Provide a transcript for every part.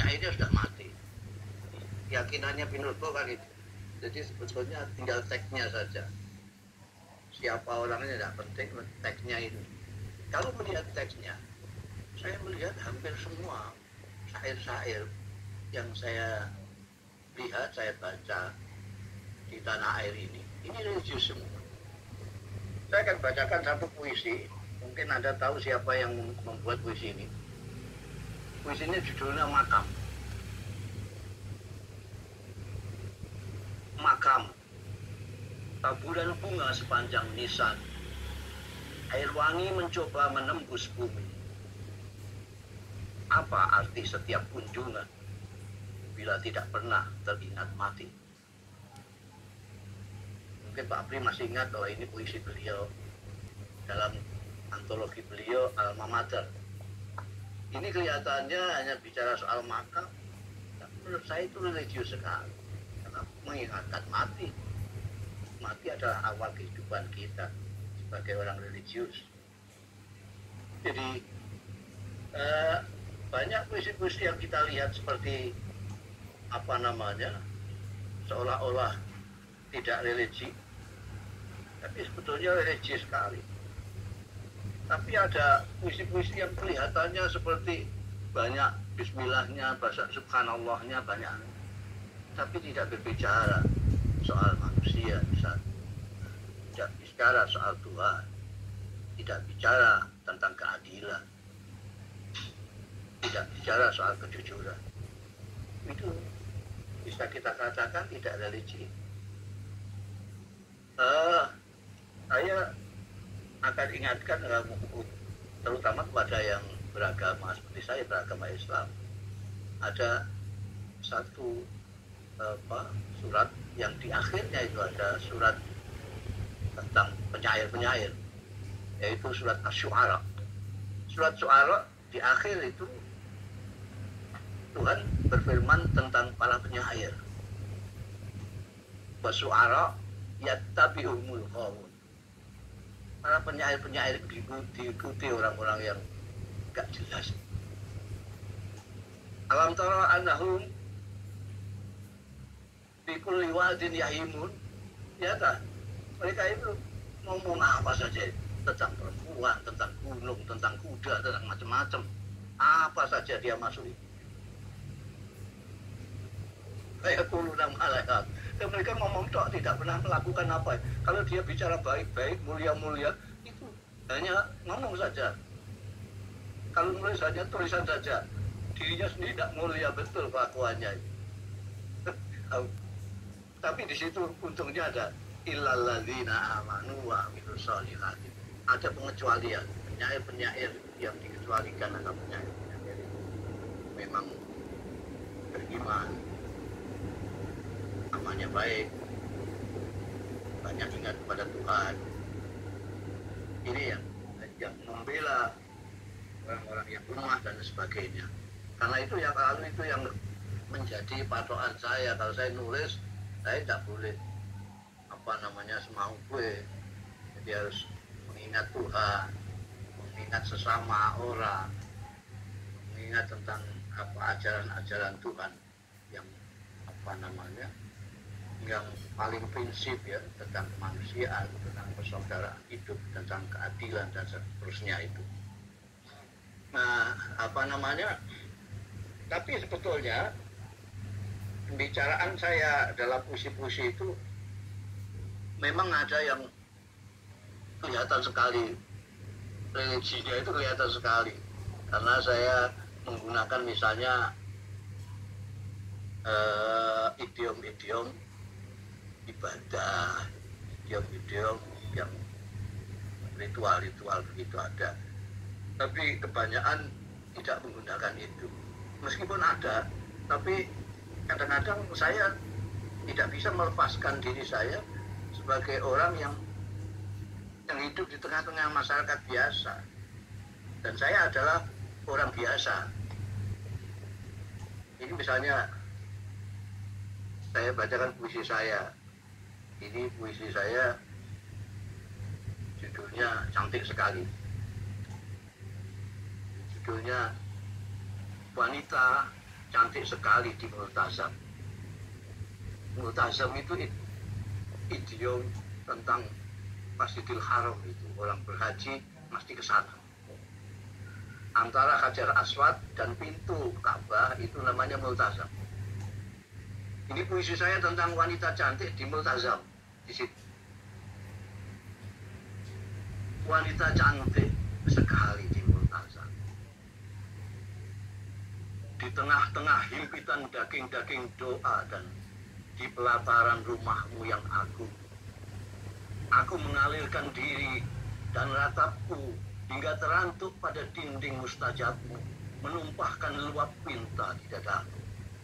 penyairnya sudah mati. Keyakinannya Pinurbo kan itu. Jadi sebetulnya tinggal teksnya saja. Siapa orangnya tidak penting, teksnya ini. Kalau melihat teksnya, saya melihat hampir semua syair-syair yang saya lihat, saya baca di tanah air ini religius semua. Saya akan bacakan satu puisi. Mungkin Anda tahu siapa yang membuat puisi ini. Puisi ini judulnya Makam. Makam. Taburan bunga sepanjang nisan. Air wangi mencoba menembus bumi. Apa arti setiap kunjungan bila tidak pernah teringat mati? Mungkin Pak Apri masih ingat bahwa ini puisi beliau dalam antologi beliau Alma Mater. Ini kelihatannya hanya bicara soal makam. Menurut saya itu religius sekali, karena mengingatkan mati. Mati adalah awal kehidupan kita sebagai orang religius. Jadi banyak puisi-puisi yang kita lihat seperti seolah-olah tidak religi, tapi sebetulnya religi sekali. Tapi ada puisi-puisi yang kelihatannya seperti banyak bismillahnya, bahasa subhanallahnya banyak, tapi tidak berbicara soal manusia misalnya, tidak bicara soal Tuhan, tidak bicara tentang keadilan, tidak bicara soal kejujuran. Itu bisa kita katakan tidak religi. Saya akan ingatkan terutama kepada yang beragama seperti saya, beragama Islam. Ada satu surat yang di akhirnya itu ada surat tentang penyair-penyair, yaitu surat Asy-Syu'ara. Surat Syu'ara di akhir itu Tuhan berfirman tentang para penyair. Wasyu'ara yattabi'uhumul ghawun. Para penyair-penyair diikuti orang-orang yang gak jelas. Alam tara annahum bi kulli wadin yahimun. Ya tak? Mereka itu ngomong apa saja tentang perempuan, tentang gunung, tentang kuda, tentang macam-macam. Apa saja dia masuki. Kayak kulunam malaikat. Dan mereka ngomong tok, tidak pernah melakukan apa. Kalau dia bicara baik-baik, mulia-mulia, itu hanya ngomong saja. Kalau nulis hanya tulisan saja, dirinya sendiri tidak mulia betul kelakuannya. Tapi di situ untungnya ada illalladzina amanu wa amilus sholihati. Ada pengecualian, penyair-penyair yang dikecualikan adalah penyair-penyair memang beriman, namanya baik, banyak ingat kepada Tuhan. Ini yang membela orang-orang yang lemah dan sebagainya. Karena itu yang lalu itu yang menjadi patokan saya. Kalau saya nulis, saya tidak boleh semau gue. Jadi harus mengingat Tuhan, mengingat sesama orang, mengingat tentang ajaran-ajaran Tuhan yang yang paling prinsip ya, tentang kemanusiaan, tentang persaudaraan hidup, tentang keadilan dan seterusnya itu. Nah, tapi sebetulnya pembicaraan saya dalam puisi-puisi itu memang ada yang kelihatan sekali, religinya itu kelihatan sekali, karena saya menggunakan misalnya idiom-idiom ibadah, idiom-idiom yang ritual-ritual begitu ada. Tapi kebanyakan tidak menggunakan itu. Meskipun ada, tapi kadang-kadang saya tidak bisa melepaskan diri saya sebagai orang yang hidup di tengah-tengah masyarakat biasa. Dan saya adalah orang biasa. Ini misalnya saya bacakan puisi saya. Ini puisi saya, judulnya cantik sekali. Judulnya Wanita cantik sekali di Multazam. Multazam itu idiom tentang Masjidil Haram itu. Orang berhaji mesti ke sana. Antara Hajar Aswad dan pintu Ka'bah itu namanya Multazam. Ini puisi saya tentang wanita cantik di Multazam. Di situ. Wanita cantik sekali di Multazam. Di tengah-tengah himpitan daging-daging doa dan di pelataran rumahmu yang agung, aku mengalirkan diri dan ratapku hingga terantuk pada dinding mustajabmu, menumpahkan luap pinta di dadaku.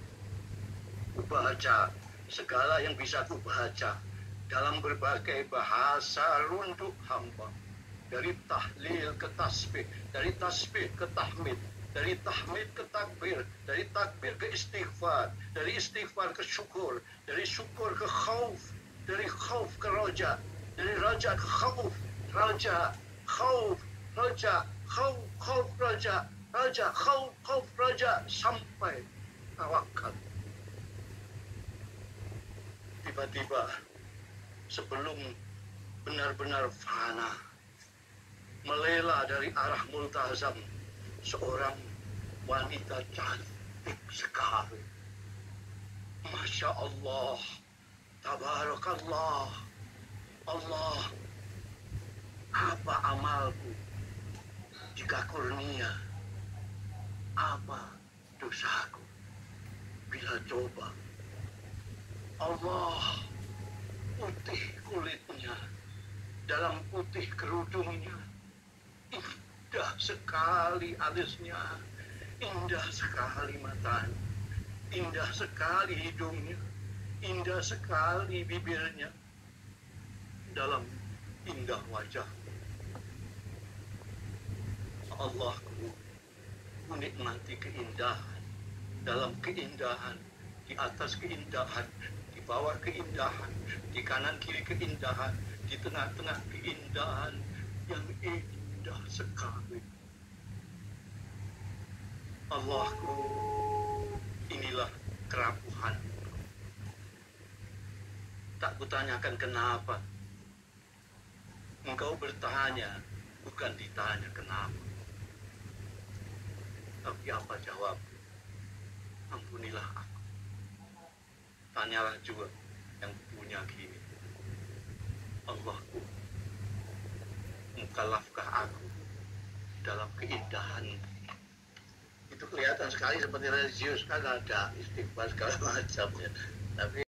Kubaca segala yang bisa kubaca dalam berbagai bahasa runduk hamba, dari tahlil ke tasbih, dari tasbih ke tahmid, dari tahmid ke takbir, dari takbir ke istighfar, dari istighfar ke syukur, dari syukur ke khauf, dari khauf ke roja, dari roja ke khauf, roja, khauf, roja, khauf, khauf, roja, roja, khauf, khauf, roja, sampai tawakal. Tiba-tiba sebelum benar-benar fana, melela dari arah Multazam seorang wanita cantik sekali. Masya Allah, tabarakallah, Allah, apa amalku jika kurnia, apa dosaku bila coba. Allah, putih kulitnya, dalam putih kerudungnya, indah sekali alisnya, indah sekali matanya, indah sekali hidungnya, indah sekali bibirnya, dalam indah wajah. Allahku, menikmati keindahan, dalam keindahan, di atas keindahan, di bawah keindahan, di kanan kiri keindahan, di tengah-tengah keindahan yang indah sekali. Allahku, inilah kerapuhan. Tak kutanyakan kenapa. Engkau bertanya, bukan ditanya kenapa. Tapi apa jawab? Ampunilah aku. Tanyalah juga yang punya kini. Allahku, mukallafkah aku dalam keindahan? Itu kelihatan sekali seperti religius, kan ada istighfar segala macam ya. Tapi